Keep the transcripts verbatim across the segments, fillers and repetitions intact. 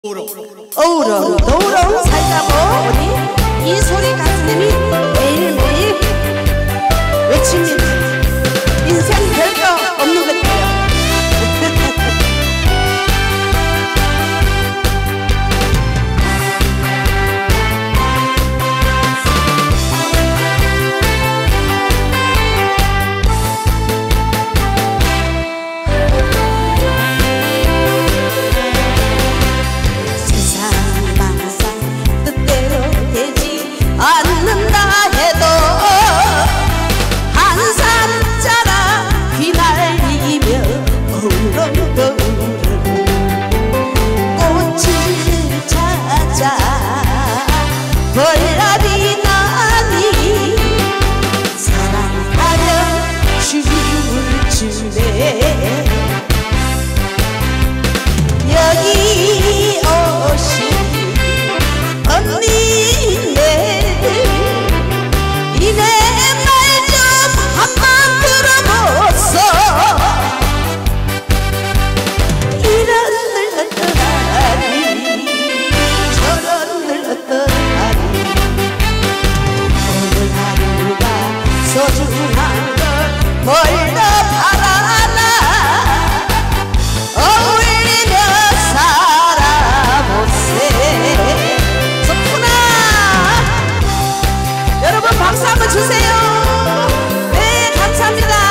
어우렁 너우렁 살다 보니 이 소리 가수님이 매일매일 외칩니다. 인생 별거 없는 것 같아요. 꽃을 찾아 벌나비 나니 사랑하며 춤을 추네. 여기 오신 언니네들 이내 말 좀 한번 들어보소. 소중한 걸 뭘 더 바라나 어울리며 살아보세. 좋구나. 여러분 박수 한번 주세요. 네, 감사합니다.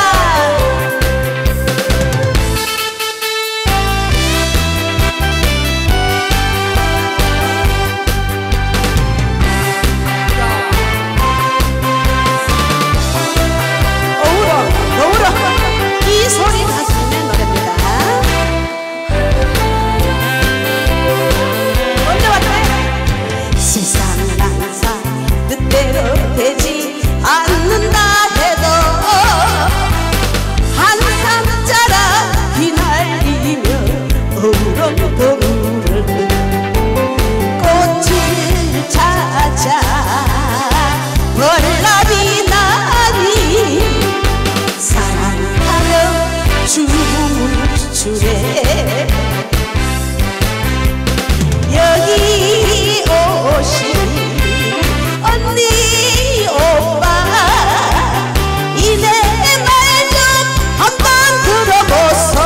이 소리 가수의 노래입니다. 먼저 왔네. 세상은 항상 뜻대로 되지 않는다 해도 한참 자라 휘날리며 우렁동을 꽃을 찾아 벌나비 나니 사랑하며 춤을 추네. 여기 오신 언니 오빠 이내 말 좀 한번 들어보소.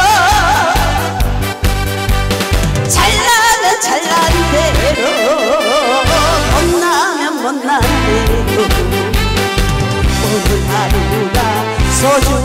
잘나면 잘난 대로 못나면 못난 대로 오늘 하루가 소중